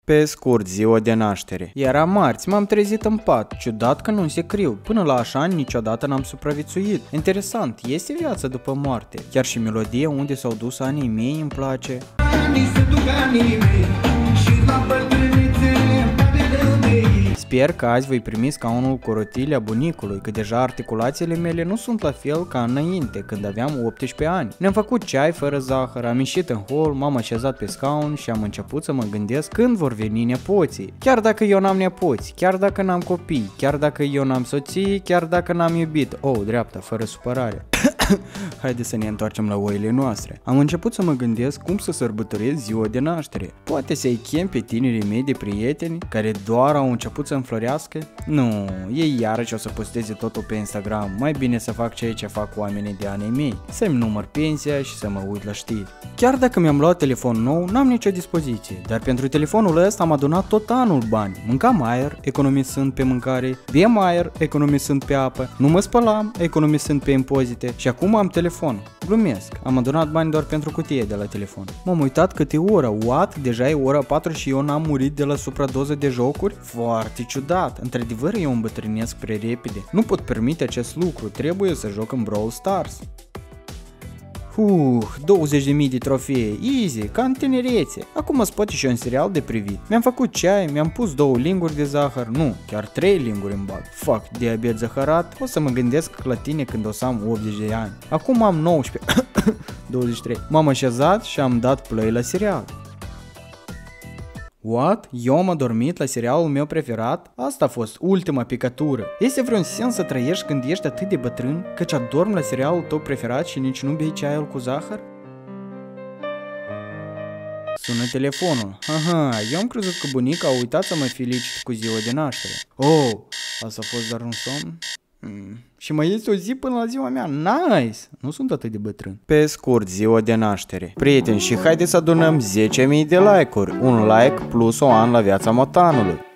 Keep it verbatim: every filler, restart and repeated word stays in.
Pe scurt, ziua de naștere. Era marți, m-am trezit în pat. Ciudat că nu se criu. Până la așa ani niciodată n-am supraviețuit. Interesant, este viața după moarte. Chiar și melodia Unde s-au dus anii mei îmi place. Sper că azi voi primi scaunul cu rotile a bunicului, că deja articulațiile mele nu sunt la fel ca înainte, când aveam optsprezece ani. Ne-am făcut ceai fără zahăr, am ieșit în hol, m-am așezat pe scaun și am început să mă gândesc când vor veni nepoții. Chiar dacă eu n-am nepoți, chiar dacă n-am copii, chiar dacă eu n-am soții, chiar dacă n-am iubit. Oh, dreapta, fără supărare. Haide să ne întoarcem la oile noastre. Am început să mă gândesc cum să sărbătorez ziua de naștere. Poate să-i chem pe tinerii mei de prieteni care doar au început să înflorească? Nu, ei iarăși o să posteze totul pe Instagram. Mai bine să fac ceea ce fac oamenii de anii mei. Să-mi număr pensia și să mă uit la știri. Chiar dacă mi-am luat telefon nou, n-am nicio dispoziție. Dar pentru telefonul ăsta am adunat tot anul bani. Mâncam aer, economisând pe mâncare. Beam aer, economisând pe apă. Nu mă spălam, economisând pe impozite. Și acum am telefon. Glumesc, am adunat bani doar pentru cutie de la telefon. M-am uitat cât e ora. What? Deja e ora patru și eu n-am murit de la supradoză de jocuri? Foarte ciudat. Într-adevăr eu îmbătrânesc prea repede. Nu pot permite acest lucru. Trebuie să joc în Brawl Stars. Uh, douăzeci de mii de trofee, easy, ca în tinerețe. Acum îți poate și un serial de privit. Mi-am făcut ceai, mi-am pus două linguri de zahăr, nu, chiar trei linguri în bag. Fuck, diabet zăhărat, o să mă gândesc la tine când o să am optzeci de ani. Acum am nouăsprezece, douăzeci și trei. M-am așezat și am dat play la serial. What? Eu am adormit la serialul meu preferat? Asta a fost ultima picătură. Este vreun sens să trăiești când ești atât de bătrân, căci adormi la serialul tău preferat și nici nu bei ceaiul cu zahăr? Sună telefonul. Aha, eu am crezut că bunica a uitat să mă felicite cu ziua de naștere. Oh, asta a fost doar un somn? Hmm. Și mai este o zi până la ziua mea. Nice! Nu sunt atât de bătrân. Pe scurt, ziua de naștere. Prieteni, și haideți să adunăm zece mii de like-uri. Un like plus o an la viața motanului.